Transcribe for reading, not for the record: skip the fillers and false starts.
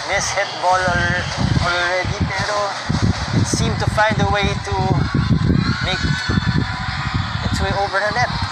Miss-hit ball already, pero it seemed to find a way to make its way over the net.